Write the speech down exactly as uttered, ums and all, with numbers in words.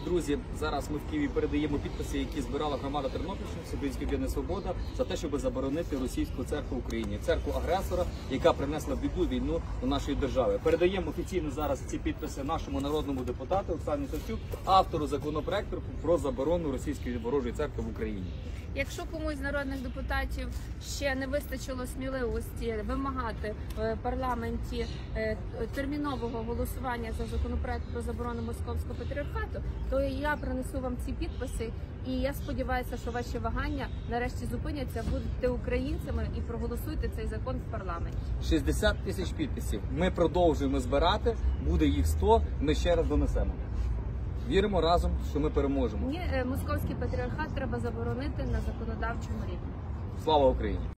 друзі, зараз ми в Києві передаємо підписи, які збирала громада Тернопільщини, Всеукраїнське об'єднання «Свобода», за те, щоб заборонити російську церкву в Україні, церкву агресора, яка принесла біду, війну до нашої держави. Передаємо офіційно зараз ці підписи нашому народному депутату Оксані Савчук, автору законопроекту про заборону російської ворожої церкви в Україні. Якщо комусь з народних депутатів ще не вистачило сміливості вимагати в парламенті термінового голосування за законопроект про заборону московського патріархату, то я принесу вам ці підписи, і я сподіваюся, що ваші вагання нарешті зупиняться, будете українцями і проголосуйте цей закон в парламенті. шістдесят тисяч підписів. Ми продовжуємо збирати, буде їх сто, ми ще раз донесемо. Віримо разом, що ми переможемо. Ні, московський патріархат треба заборонити на законодавчому рівні. Слава Україні!